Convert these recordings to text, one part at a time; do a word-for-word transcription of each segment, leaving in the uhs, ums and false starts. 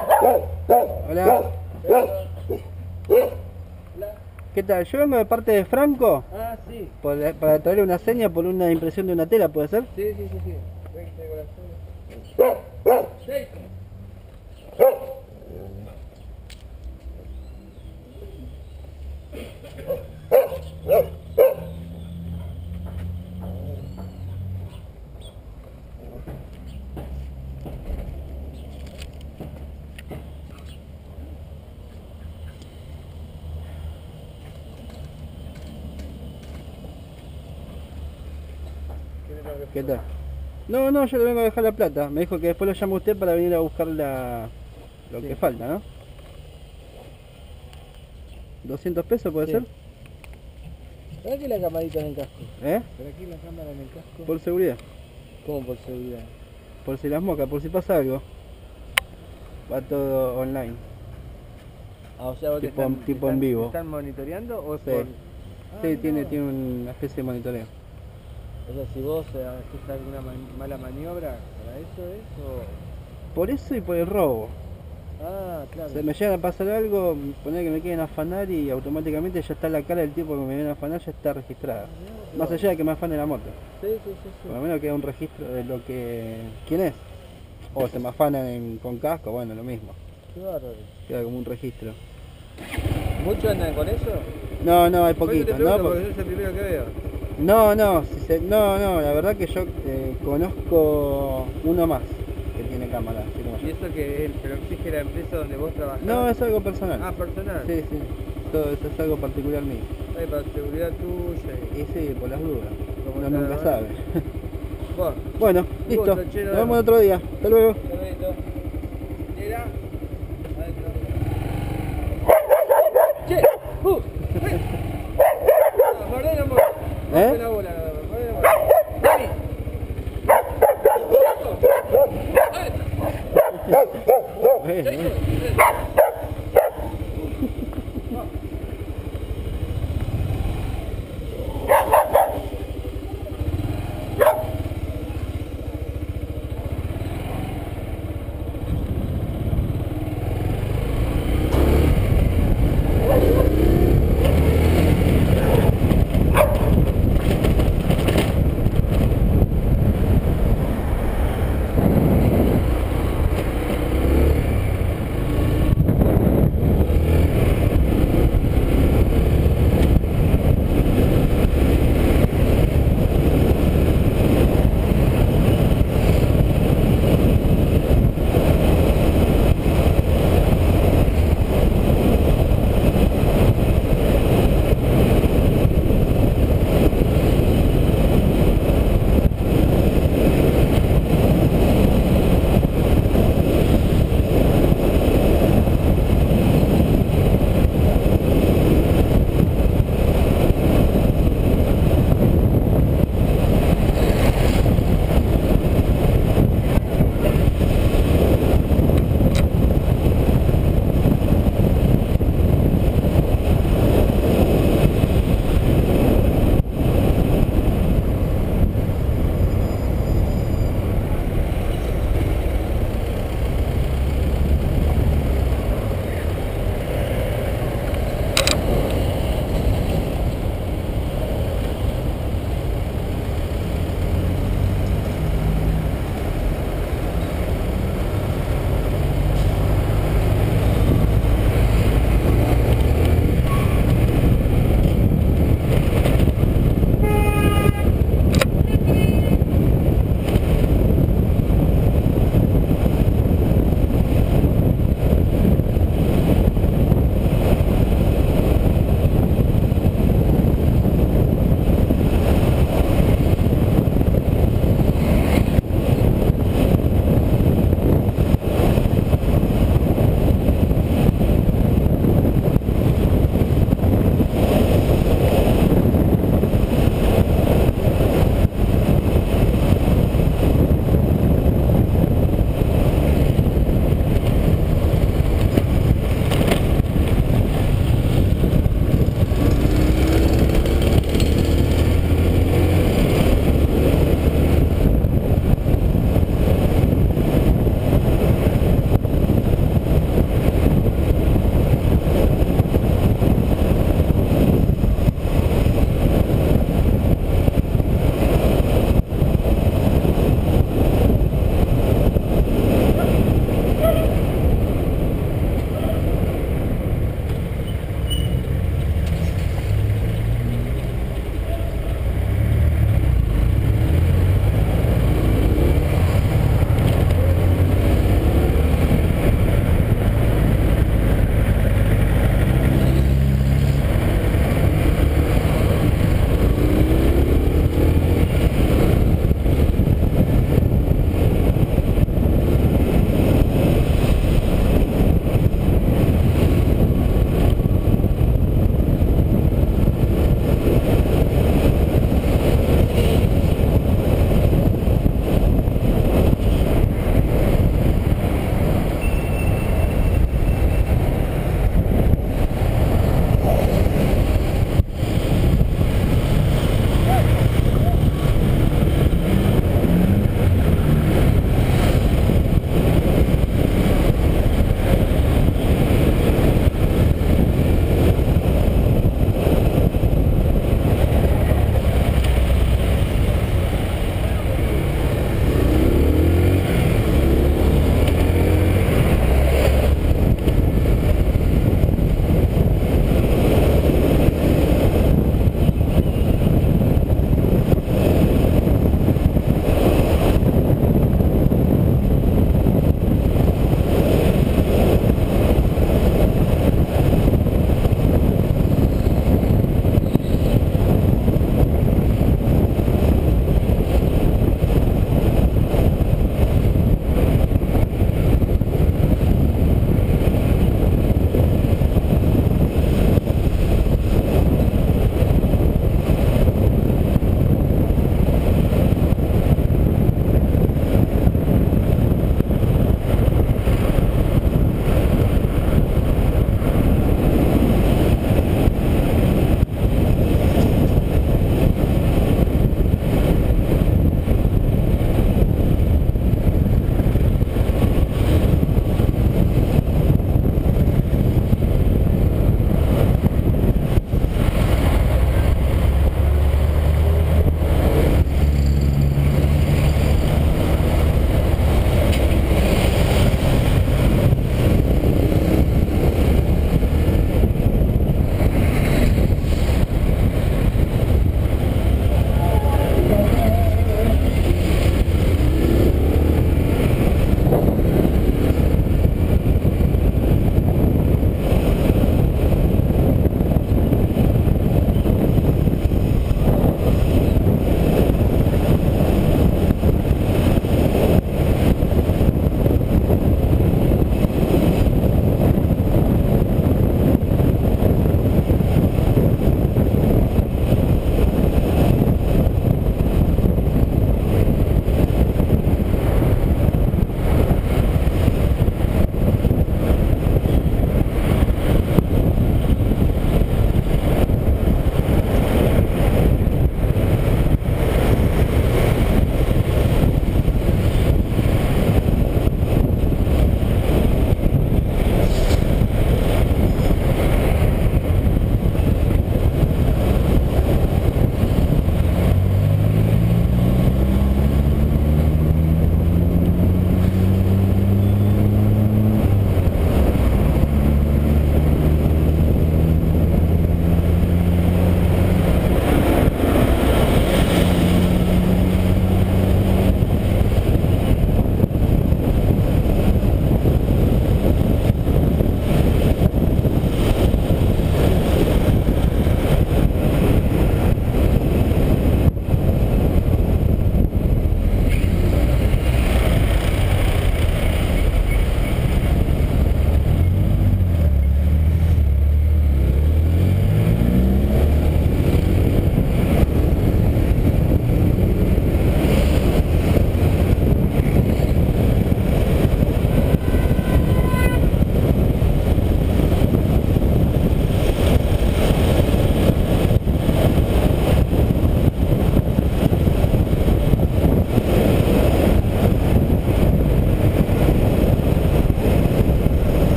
Hola. ¿Qué tal? Yo vengo de parte de Franco. Ah, sí. Por, para traerle una seña por una impresión de una tela, ¿puede ser? Sí, sí, sí, sí. Ven que traigo la seña. Sí. ¿Qué tal? No, no, yo le vengo a dejar la plata. Me dijo que después lo llama usted para venir a buscar la... lo Sí. que falta, ¿no? ¿doscientos pesos puede Sí. ser? ¿Para qué la camarita en el casco? ¿Eh? ¿Para qué la cámara en el casco? Por seguridad. ¿Cómo por seguridad? Por si las moscas, por si pasa algo. Va todo online. Ah, o sea, vos te Tipo- están, tipo te en están- vivo. ¿te están monitoreando o Sí. por...? Sí, Ah, tiene, no. tiene una especie de monitoreo. O sea, si vos eh, haces alguna man- mala maniobra, ¿para eso es o...? Por eso y por el robo. Ah, claro. Se me llega a pasar algo, poner que me quieren afanar y automáticamente ya está la cara del tipo que me viene a afanar, ya está registrada. Ah, Más allá de que me afane la moto. Sí, sí, sí, sí. Por lo menos queda un registro de lo que... ¿quién es? O se me afanan en- con casco, bueno, lo mismo. Qué bárbaro. Queda como un registro. ¿Muchos andan con eso? No, no, hay Por eso te poquito, ¿no? pregunto, Porque- porque es el primero que veo. No, no, si se- no, no, la verdad que yo eh, conozco uno más que tiene cámara, así como yo. ¿Y eso que es? ¿Pero exige la empresa donde vos trabajás? No, es algo personal. Ah, personal. Sí, sí, todo eso es algo particular mío. Ay, para seguridad tuya y... Y sí, por las dudas, Como uno está nunca ahora. sabe. Bueno, Bueno, Un listo, gusto, che, nos nos vemos vemos. otro día, hasta luego. saludito. Mira. Adentro. Che, uh, hey. No, mordé la bola. ¿Eh? Mordé la bola, mordé la bola. Dani. Eh, eh.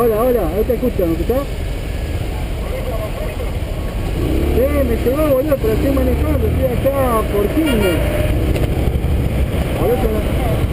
Hola, hola, ahí te escucho, ¿me escuchás? Sí, me llegó, boludo, pero estoy manejando, estoy acá por Quilmes. Por eso no...